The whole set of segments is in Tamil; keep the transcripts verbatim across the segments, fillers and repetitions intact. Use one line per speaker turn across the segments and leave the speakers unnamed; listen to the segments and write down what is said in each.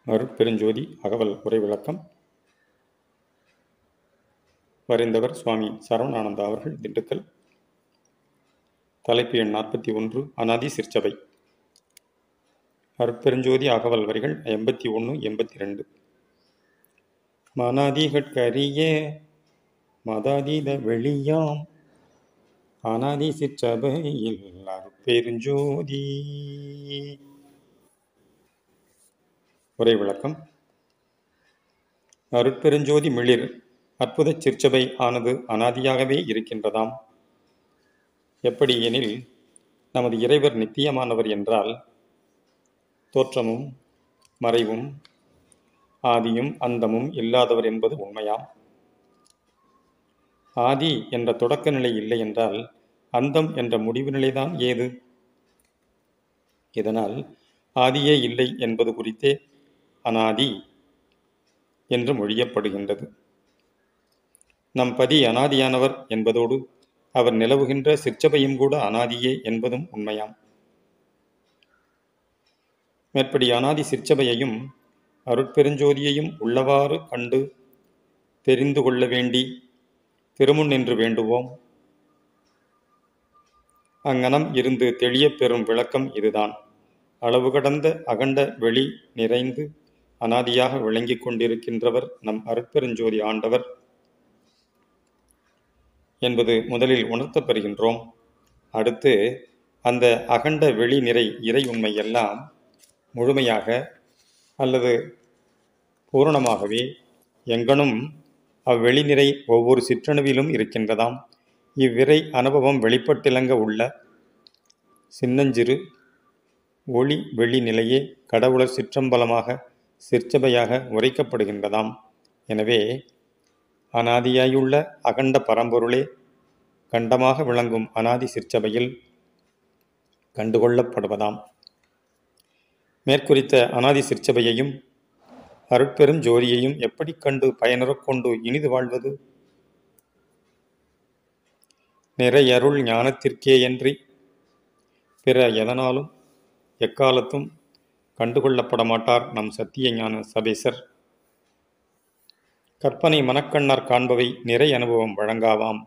அருட்பெருஞ்சோதி அகவல் உரை விளக்கம். வரைந்தவர் சுவாமி சரவணானந்தா அவர்கள், திண்டுக்கல். தலைப்பு எண் நாற்பத்தி ஒன்று. அநாதி சிற்சபை. அருட்பெருஞ்சோதி அகவல் வரிகள் எண்பத்தி ஒன்று எண்பத்தி ரெண்டு. மனாதிகட்கரிய மதாதீத வெளியாம் அநாதி சிற்சபையில் அருட்பெருஞ்சோதி. உரை விளக்கம். அருட்பெருஞ்சோதி மிளிர் அற்புத சிற்சபை ஆனது அனாதியாகவே இருக்கின்றதாம். எப்படி எனில், நமது இறைவர் நித்தியமானவர் என்றால் தோற்றமும் மறைவும் ஆதியும் அந்தமும் இல்லாதவர் என்பது உண்மையாம். ஆதி என்ற தொடக்க நிலை இல்லை என்றால் அந்தம் என்ற முடிவு நிலைதான் ஏது? இதனால் ஆதியே இல்லை என்பது குறித்தே அநாதி என்று மொழியப்படுகின்றது. நம் பதி அநாதியானவர் என்பதோடு அவர் நிலவுகின்ற சிற்சபையும் கூட அநாதியே என்பதும் உண்மையாம். மேற்படி அநாதி சிற்சபையையும் அருட்பெருஞ்சோதியையும் உள்ளவாறு கண்டு தெரிந்து கொள்ள வேண்டி திருமுன் நின்று வேண்டுவோம். அங்கனம் இருந்து தெளியப் பெறும் விளக்கம் இதுதான். அளவு கடந்த அகண்ட வெளி நிறைந்து அநாதியாக விளங்கிக் கொண்டிருக்கின்றவர் நம் அருட்பெருஞ்சோதி ஆண்டவர் என்பது முதலில் உணர்த்தப் பெறுகின்றோம். அடுத்து அந்த அகண்ட வெளி நிறை இறை உண்மை எல்லாம் முழுமையாக அல்லது பூரணமாகவே எங்கனும் அவ்வெளிநிறை ஒவ்வொரு சிற்றணுவிலும் இருக்கின்றதாம். இவ்விரை அனுபவம் வெளிப்பட்டிலங்க உள்ள சின்னஞ்சிறு ஒளி வெளி நிலையே கடவுளர் சிற்றம்பலமாக சிற்சபையாக உரைக்கப்படுகின்றதாம். எனவே அநாதியாயுள்ள அகண்ட பரம்பொருளே கண்டமாக விளங்கும் அநாதி சிற்சபையில் கண்டுகொள்ளப்படுவதாம். மேற்குறித்த அநாதி சிற்சபையையும் அருட்பெரும் ஜோதியையும் எப்படி கண்டு பயனுறக் கொண்டு இனிது வாழ்வது? நிறையருள் ஞானத்திற்கேயன்றி பிற எதனாலும் எக்காலத்தும் கண்டுகொள்ளப்பட மாட்டார் நம் சத்திய ஞான சபேசர். கற்பனை மனக்கண்ணார் காண்பவை நிறை அனுபவம் வழங்காவாம்.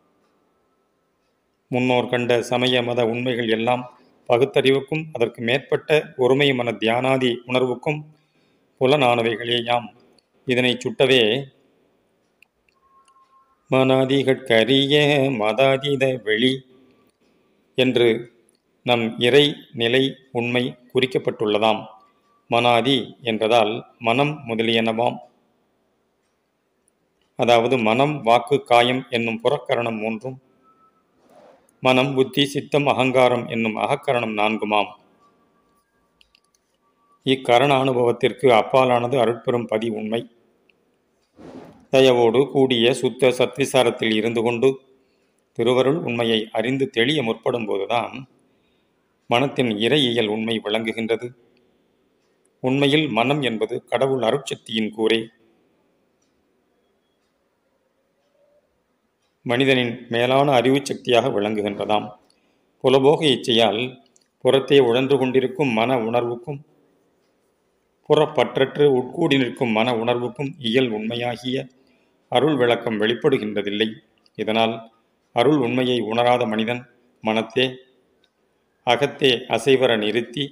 முன்னோர் கண்ட சமய மத உண்மைகள் எல்லாம் பகுத்தறிவுக்கும் அதற்கு மேற்பட்ட ஒருமை மன தியானாதி உணர்வுக்கும் புலனானவைகளேயாம். இதனை சுட்டவே மனாதிகட்கரிய மதாதீத வெளி என்று நம் இறை நிலை உண்மை குறிக்கப்பட்டுள்ளதாம். மனாதி என்றதால் மனம் முதலியனவாம். அதாவது மனம், வாக்கு, காயம் என்னும் புறக்கரணம் மூன்றும், மனம், புத்தி, சித்தம், அகங்காரம் என்னும் அகக்கரணம் நான்குமாம். இக்கரண அனுபவத்திற்கு அப்பாலானது அருட்பெரும் பதி உண்மை. தயவோடு கூடிய சுத்த சத்விசாரத்தில் இருந்து கொண்டு திருவருள் உண்மையை அறிந்து தெளிய முற்படும் போதுதான் மனத்தின் இறையியல் உண்மை விளங்குகின்றது. உண்மையில் மனம் என்பது கடவுள் அருட்சக்தியின் கூரே. மனிதனின் மேலான அறிவு சக்தியாக விளங்குகின்றதாம். புலபோக இச்சையால் புறத்தே உழன்று கொண்டிருக்கும் மன உணர்வுக்கும் புறப்பற்றற்று உட்கூடி நிற்கும் மன உணர்வுக்கும் இயல் உண்மையாகிய அருள் விளக்கம் வெளிப்படுகின்றதில்லை. இதனால் அருள் உண்மையை உணராத மனிதன் மனத்தே அகத்தே அசைவர நிறுத்தி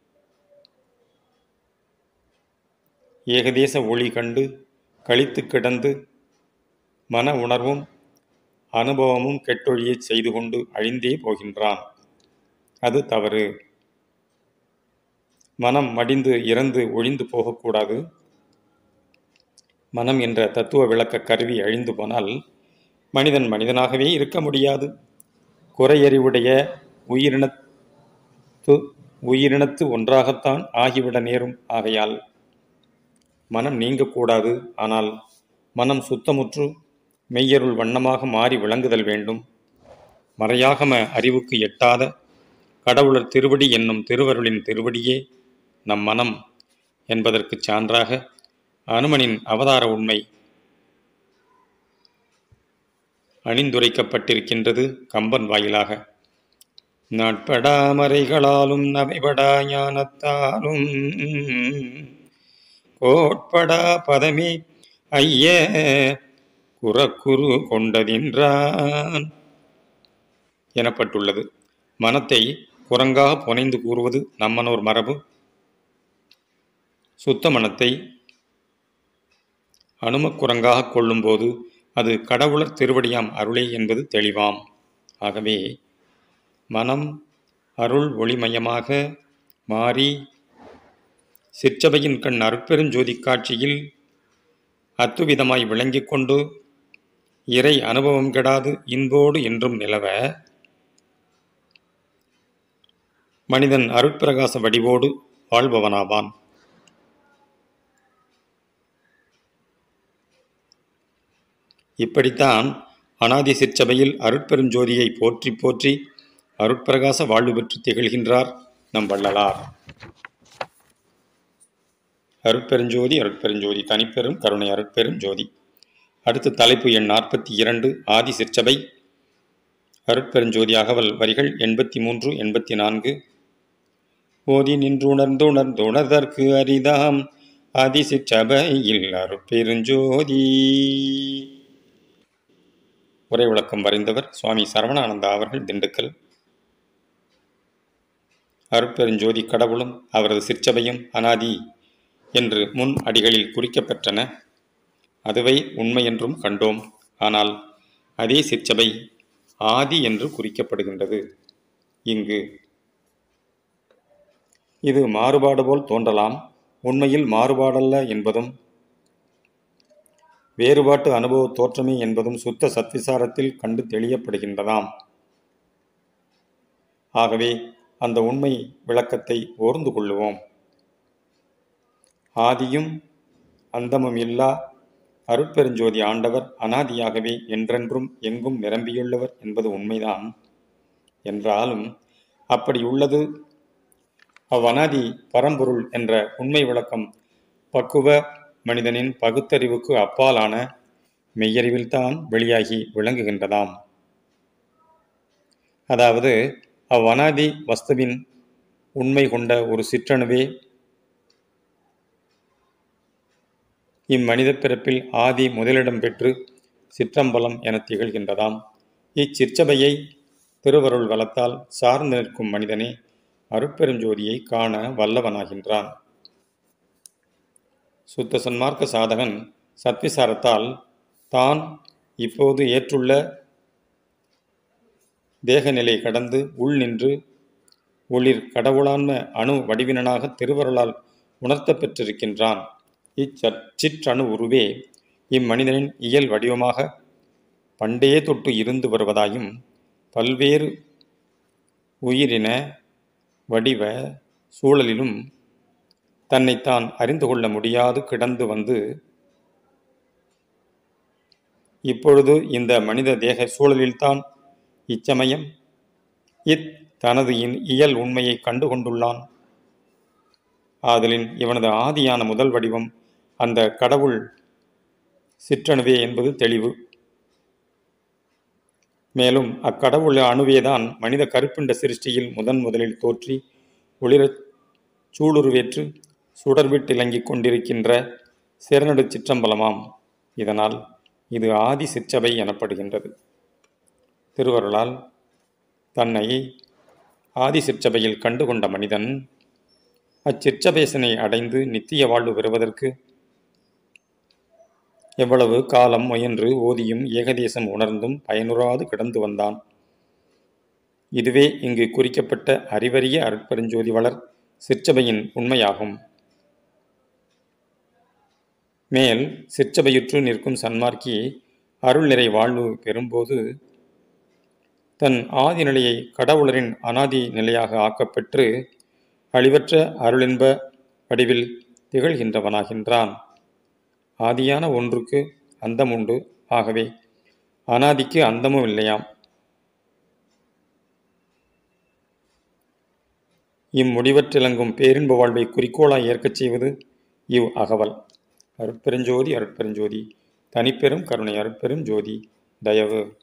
ஏகதேச ஒளி கண்டு கழித்து கிடந்து மன உணர்வும் அனுபவமும் கெட்டொழியை செய்து கொண்டு அழிந்தே போகின்றான். அது தவறு. மனம் மடிந்து இறந்து ஒழிந்து போகக்கூடாது. மனம் என்ற தத்துவ விளக்க கருவி அழிந்து போனால் மனிதன் மனிதனாகவே இருக்க முடியாது. குறையறிவுடைய உயிரினத்து உயிரினத்து ஒன்றாகத்தான் ஆகிவிட நேரும். ஆகையால் மனம் நீங்கக்கூடாது. ஆனால் மனம் சுத்தமுற்று மெய்யருள் வண்ணமாக மாறி விளங்குதல் வேண்டும். மறையாகம அறிவுக்கு எட்டாத கடவுளர் திருவடி என்னும் திருவருளின் திருவடியே நம் மனம் என்பதற்கு சான்றாக அனுமனின் அவதார உண்மை அணிந்துரைக்கப்பட்டிருக்கின்றது கம்பன் வாயிலாக. நாட்படா மறைகளாலும் நவைபடா ஞானத்தாலும் கோட்படா பதமே ஐய குறக்குரு கொண்டதின்றான் எனப்பட்டுள்ளது. மனத்தை குரங்காக புனைந்து கூறுவது நம்மனோர் மரபு. சுத்த மனத்தை அனுமக்குரங்காக கொள்ளும்போது அது கடவுளர் திருவடியாம் அருளே என்பது தெளிவாம். ஆகவே மனம் அருள் ஒளிமயமாக மாறி சிற்றபையின் கண் அருட்பெருஞ்சோதி காட்சியில் அத்துவிதமாய் விளங்கிக் கொண்டு இறை அனுபவம் கெடாது இன்போடு என்றும் நிலவ மனிதன் அருட்பிரகாச வடிவோடு வாழ்பவனாவான். இப்படித்தான் அனாதி சிற்சபையில் அருட்பெருஞ்சோதியை போற்றி போற்றி அருட்பிரகாச வாழ்வு பெற்று திகழ்கின்றார் நம் வள்ளலார். அருட்பெருஞ்சோதி அருட்பெருஞ்சோதி தனிப்பெரும் கருணை அருட்பெரும் ஜோதி. அடுத்த தலைப்பு எண் நாற்பத்தி இரண்டு ஆதி சிற்சபை. அருட்பெருஞ்சோதி அகவல் வரிகள் எண்பத்தி மூன்று எண்பத்தி நான்கு. ஓதி நின்றுணர்ந்துணர்ந்துணர்தற்கு அரிதாம் ஆதி சிற்சபையில் அருட்பெருஞ்சோதி. உரை விளக்கம் வரைந்தவர் சுவாமி சரவணானந்தா அவர்கள், திண்டுக்கல். அருட்பெருஞ்சோதி கடவுளும் அவரது சிற்சபையும் அனாதி என்று முன் அடிகளில் குறிக்கப்பெற்றன. அதுவே உண்மை என்றும் கண்டோம். ஆனால் அதே சிற்சபை ஆதி என்று குறிக்கப்படுகின்றது. இங்கு இது மாறுபாடு போல் தோன்றலாம். உண்மையில் மாறுபாடல்ல என்பதும் வேறுபாட்டு அனுபவ தோற்றமே என்பதும் சுத்த சத்விசாரத்தில் கண்டு தெளியப்படுகின்றதாம். ஆகவே அந்த உண்மை விளக்கத்தை ஓர்ந்து கொள்ளுவோம். ஆதியும் அந்தமும் இல்லா அருட்பெருஞ்சோதி ஆண்டவர் அனாதியாகவே என்றென்றும் எங்கும் நிரம்பியுள்ளவர் என்பது உண்மைதான். என்றாலும் அப்படி உள்ளது அவ்வனாதி பரம்பொருள் என்ற உண்மை விளக்கம் பக்குவ மனிதனின் பகுத்தறிவுக்கு அப்பாலான மெய்யறிவில்தான் வெளியாகி விளங்குகின்றதாம். அதாவது அவ்வனாதி வஸ்துவின் உண்மை கொண்ட ஒரு சிற்றணுவே இம்மனித பிறப்பில் ஆதி முதலிடம் பெற்று சிற்றம்பலம் என திகழ்கின்றதாம். இச்சிற்சபையை திருவருள் வளத்தால் சார்ந்து நிற்கும் மனிதனே அருட்பெருஞ்சோதியை காண வல்லவனாகின்றான். சுத்த சன்மார்க்க சாதகன் சத்விசாரத்தால் தான் இப்போது ஏற்றுள்ள தேகநிலை கடந்து உள் நின்று ஒளிர் கடவுளான்ம அணு வடிவினனாக திருவருளால் உணர்த்த பெற்றிருக்கின்றான். இச்சிற்றணு உருவே இம்மனிதனின் இயல் வடிவமாக பண்டே தொட்டு இருந்து வருவதாயும் பல்வேறு உயிரின வடிவ சூழலிலும் தன்னைத்தான் அறிந்து கொள்ள முடியாது கிடந்து வந்து இப்பொழுது இந்த மனித தேக சூழலில்தான் இச்சமயம் இத் தனது இயல் உண்மையை கண்டு கொண்டுள்ளான். ஆதலின் இவனது ஆதியான முதல் வடிவம் அந்த கடவுள் சிற்றணுவே என்பது தெளிவு. மேலும் அக்கடவுள் அணுவேதான் மனித கருப்பிண்ட சிருஷ்டியில் முதன் முதலில் தோற்றி ஒளிரச் சூளுருவேற்று சுடர்விட்டிலங்கிக் கொண்டிருக்கின்ற சிறநடு சிற்றம்பலமாம். இதனால் இது ஆதி சிற்றபை எனப்படுகின்றது. திருவருளால் தன்னை ஆதி சிற்றபையில் கண்டுகொண்ட மனிதன் அச்சிற்றபேசனை அடைந்து நித்திய வாழ்வு பெறுவதற்கு எவ்வளவு காலம் முயன்று ஓதியும் ஏகதேசம் உணர்ந்தும் பயனுறாது கிடந்து வந்தான். இதுவே இங்கு குறிக்கப்பட்ட அறிவறிய அருட்பெருஞ்சோதி வளர் சிற்றபையின் உண்மையாகும். மேல் சிற்றபையுற்று நிற்கும் சன்மார்க்கி அருள் நிறை வாழ்வு பெறும்போது தன் ஆதி நிலையை கடவுளரின் அனாதி நிலையாக ஆக்கப்பெற்று அழிவற்ற அருளின்ப வடிவில் திகழ்கின்றவனாகின்றான். ஆதியான ஒன்றுக்கு அந்தம் உண்டு. ஆகவே அனாதிக்கு அந்தமும் இல்லையாம். இம்முடிவற்றிலங்கும் பேரின்ப வாழ்வை குறிக்கோளாய் ஏற்கச் செய்வது இவ் அகவல். அருட்பெருஞ்சோதி அருட்பெருஞ்சோதி தனிப்பெரும் கருணை அருட்பெரும் ஜோதி. தயவு.